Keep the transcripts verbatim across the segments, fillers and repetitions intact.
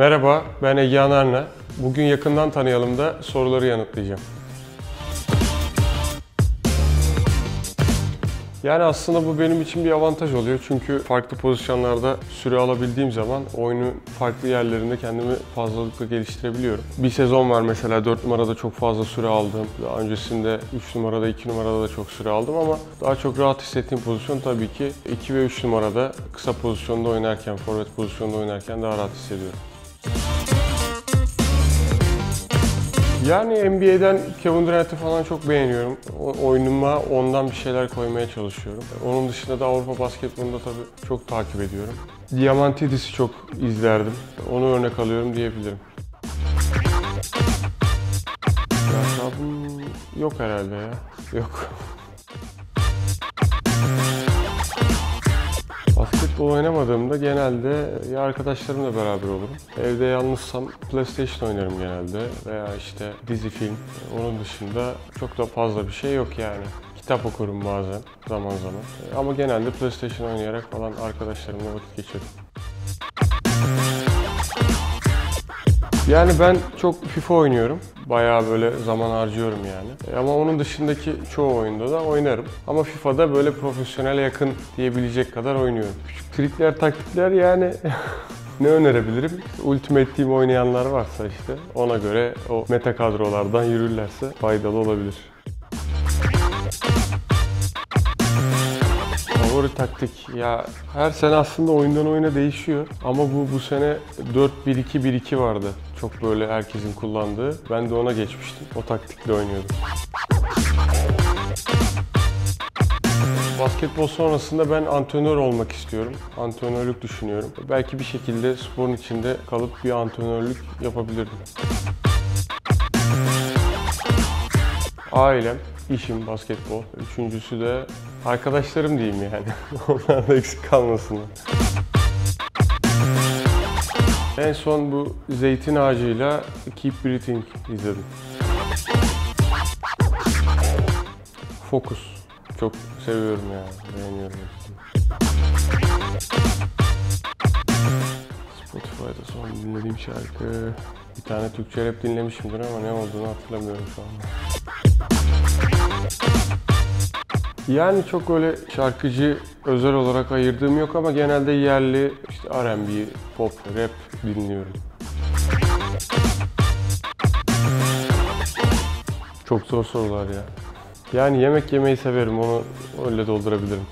Merhaba, ben Egehan Arna. Bugün yakından tanıyalım da soruları yanıtlayacağım. Yani aslında bu benim için bir avantaj oluyor çünkü farklı pozisyonlarda süre alabildiğim zaman oyunun farklı yerlerinde kendimi fazlalıkla geliştirebiliyorum. Bir sezon var mesela dört numarada çok fazla süre aldım. Daha öncesinde üç numarada, iki numarada da çok süre aldım ama daha çok rahat hissettiğim pozisyon tabii ki iki ve üç numarada kısa pozisyonda oynarken, forvet pozisyonda oynarken daha rahat hissediyorum. Yani N B A'den Kevin Durant'i falan çok beğeniyorum. O, oyunuma ondan bir şeyler koymaya çalışıyorum. Onun dışında da Avrupa basketbolunu da tabii çok takip ediyorum. Diamantidis'i çok izlerdim. Onu örnek alıyorum diyebilirim. Lakabım yok herhalde ya. Yok. Basketbol oynamadığımda genelde ya arkadaşlarımla beraber olurum. Evde yalnızsam PlayStation oynarım genelde veya işte dizi, film. Onun dışında çok da fazla bir şey yok yani. Kitap okurum bazen, zaman zaman. Ama genelde PlayStation oynayarak falan arkadaşlarımla vakit geçiririm. Yani ben çok FIFA oynuyorum. Bayağı böyle zaman harcıyorum yani. Ama onun dışındaki çoğu oyunda da oynarım. Ama FIFA'da böyle profesyonele yakın diyebilecek kadar oynuyorum. Küçük trikler, taktikler yani ne önerebilirim? Ultimate Team oynayanlar varsa işte ona göre o meta kadrolardan yürürlerse faydalı olabilir. Favori taktik ya her sene aslında oyundan oyuna değişiyor ama bu bu sene dört bir iki bir iki vardı. Çok böyle herkesin kullandığı. Ben de ona geçmiştim. O taktikle oynuyordum. Basketbol sonrasında ben antrenör olmak istiyorum. Antrenörlük düşünüyorum. Belki bir şekilde sporun içinde kalıp bir antrenörlük yapabilirdim. Ailem, işim, basketbol. Üçüncüsü de arkadaşlarım diyeyim yani. Onlar da eksik kalmasınlar. En son bu Zeytin Ağacı'yla Keep Breathing izledim. Focus. Çok seviyorum yani. Beğeniyorum. Spotify'da son dinlediğim şarkı... Bir tane Türkçe rap dinlemişimdir ama ne olduğunu hatırlamıyorum şu anda. Yani çok öyle şarkıcı özel olarak ayırdığım yok ama genelde yerli işte R and B, pop, rap dinliyorum. Çok zor sorular ya. Yani yemek yemeyi severim, onu öyle doldurabilirim.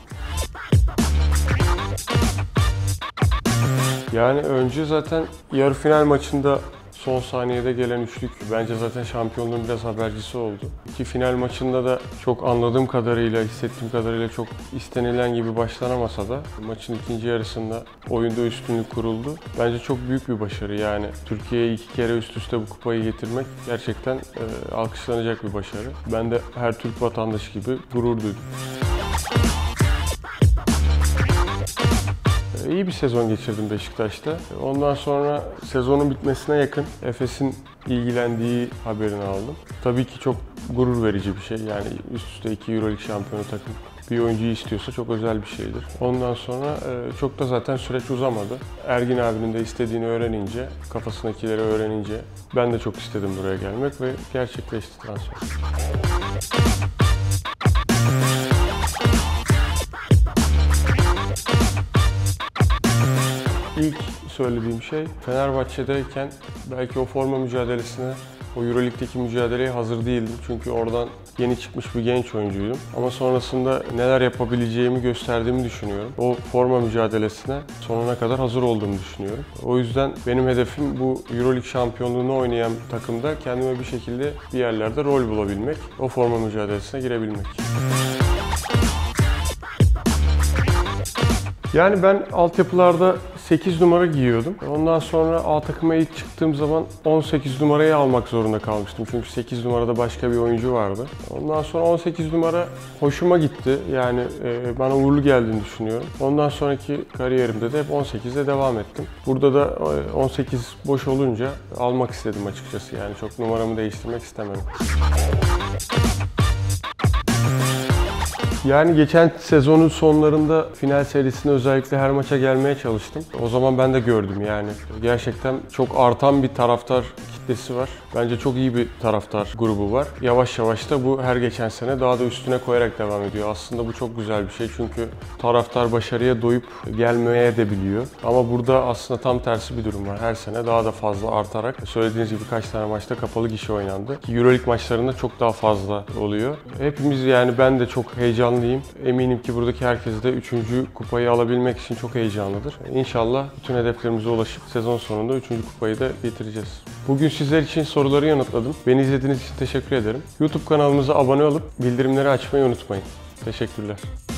Yani önce zaten yarı final maçında son saniyede gelen üçlük bence zaten şampiyonluğun biraz habercisi oldu. Ki final maçında da çok anladığım kadarıyla, hissettiğim kadarıyla çok istenilen gibi başlanamasa da maçın ikinci yarısında oyunda üstünlük kuruldu. Bence çok büyük bir başarı yani. Türkiye'ye iki kere üst üste bu kupayı getirmek gerçekten e, alkışlanacak bir başarı. Ben de her Türk vatandaşı gibi gurur duydum. İyi bir sezon geçirdim Beşiktaş'ta. Ondan sonra sezonun bitmesine yakın Efes'in ilgilendiği haberini aldım. Tabii ki çok gurur verici bir şey. Yani üst üste iki Euroleague şampiyonu takım bir oyuncuyu istiyorsa çok özel bir şeydir. Ondan sonra çok da zaten süreç uzamadı. Ergin abinin de istediğini öğrenince, kafasındakileri öğrenince ben de çok istedim buraya gelmek ve gerçekleşti transfer. İlk söylediğim şey Fenerbahçe'deyken belki o forma mücadelesine, o Euroleague'deki mücadeleye hazır değildim. Çünkü oradan yeni çıkmış bir genç oyuncuydum. Ama sonrasında neler yapabileceğimi gösterdiğimi düşünüyorum. O forma mücadelesine sonuna kadar hazır olduğumu düşünüyorum. O yüzden benim hedefim bu Euroleague şampiyonluğunu oynayan takımda kendime bir şekilde bir yerlerde rol bulabilmek. O forma mücadelesine girebilmek. Yani ben altyapılarda sekiz numara giyiyordum. Ondan sonra A takıma ilk çıktığım zaman on sekiz numarayı almak zorunda kalmıştım. Çünkü sekiz numarada başka bir oyuncu vardı. Ondan sonra on sekiz numara hoşuma gitti. Yani e, bana uğurlu geldiğini düşünüyorum. Ondan sonraki kariyerimde de hep on sekizde devam ettim. Burada da on sekiz boş olunca almak istedim açıkçası. Yani çok numaramı değiştirmek istemedim. Yani geçen sezonun sonlarında final serisinde özellikle her maça gelmeye çalıştım. O zaman ben de gördüm yani. Gerçekten çok artan bir taraftar kitlesi var. Bence çok iyi bir taraftar grubu var. Yavaş yavaş da bu her geçen sene daha da üstüne koyarak devam ediyor. Aslında bu çok güzel bir şey çünkü taraftar başarıya doyup gelmeye de biliyor. Ama burada aslında tam tersi bir durum var. Her sene daha da fazla artarak, söylediğiniz gibi birkaç tane maçta kapalı gişe oynandı. Euroleague maçlarında çok daha fazla oluyor. Hepimiz yani ben de çok heyecanlıyım. Eminim ki buradaki herkes de üçüncü kupayı alabilmek için çok heyecanlıdır. İnşallah bütün hedeflerimize ulaşıp sezon sonunda üçüncü kupayı da getireceğiz. Bugün sizler için soruları yanıtladım. Beni izlediğiniz için teşekkür ederim. YouTube kanalımıza abone olup bildirimleri açmayı unutmayın. Teşekkürler.